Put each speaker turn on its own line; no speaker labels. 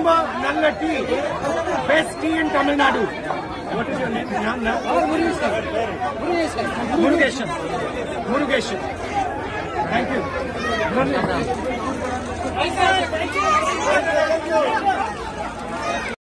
Super Nalla tea. Best tea in Tamil Nadu. What is your name? Murugesan. Murugesan. Thank you.